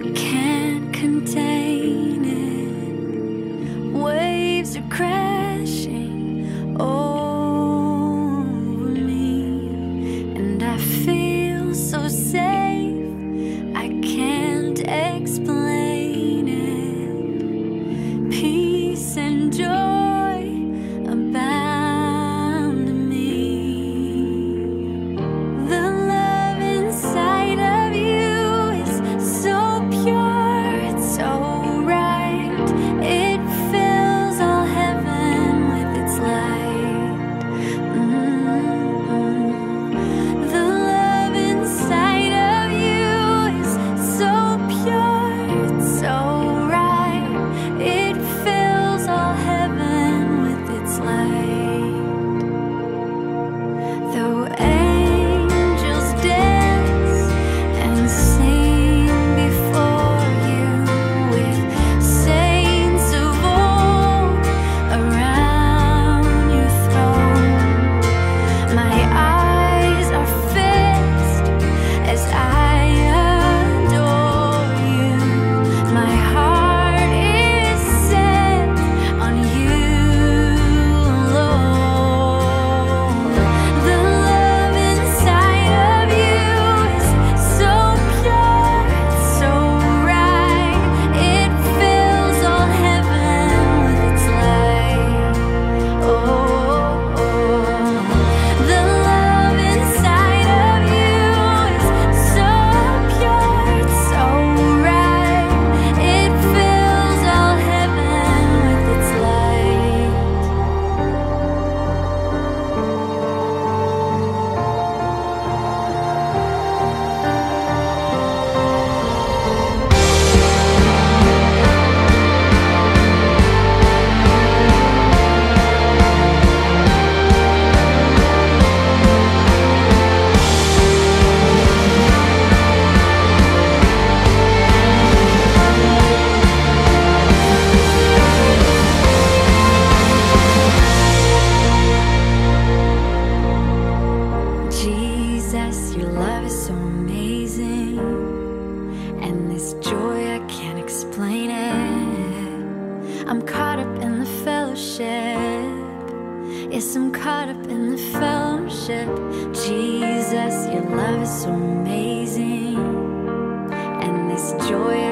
can't contain it. Waves are crashing over me, and I feel so safe, I can't explain it. Peace and joy abound in me. The love inside of you is so pure, it's so right. It fills all heaven with its light. The love inside of you is so pure, it's so right. It fills all heaven with its light. Though angels dance and sing before you, with saints of old around your throne, my eyes are fixed as I adore you. My heart is set on you alone. The love inside of you is so pure, it's so right. It fills all heaven with its light. The love inside of you is so pure, it's so right. It fills all heaven with its light. Jesus, your love is so amazing, and this joy I can't explain it. I'm caught up in the fellowship. Yes, I'm caught up in the fellowship. Jesus, your love is so amazing, and this joy